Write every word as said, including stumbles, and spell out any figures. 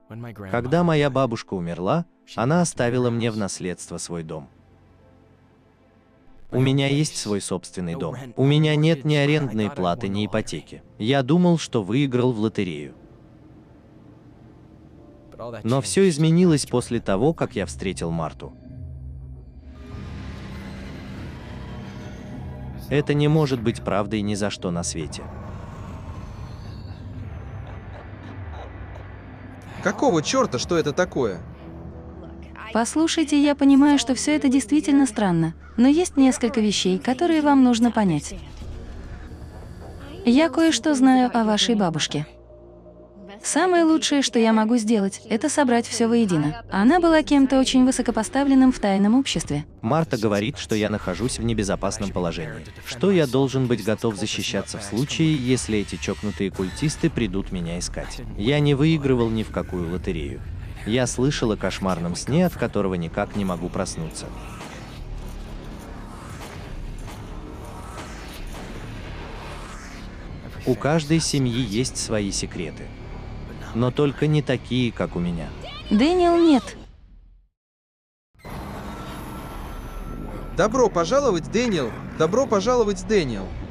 Когда моя бабушка умерла, она оставила мне в наследство свой дом. У меня есть свой собственный дом. У меня нет ни арендной платы, ни ипотеки. Я думал, что выиграл в лотерею. Но все изменилось после того, как я встретил Марту. Это не может быть правдой ни за что на свете. Какого черта, что это такое? Послушайте, я понимаю, что все это действительно странно, но есть несколько вещей, которые вам нужно понять. Я кое-что знаю о вашей бабушке. Самое лучшее, что я могу сделать, это собрать все воедино. Она была кем-то очень высокопоставленным в тайном обществе. Марта говорит, что я нахожусь в небезопасном положении, что я должен быть готов защищаться в случае, если эти чокнутые культисты придут меня искать. Я не выигрывал ни в какую лотерею. Я слышал о кошмарном сне, от которого никак не могу проснуться. У каждой семьи есть свои секреты. Но только не такие, как у меня. Дэниел, нет. Добро пожаловать, Дэниел! Добро пожаловать, Дэниел!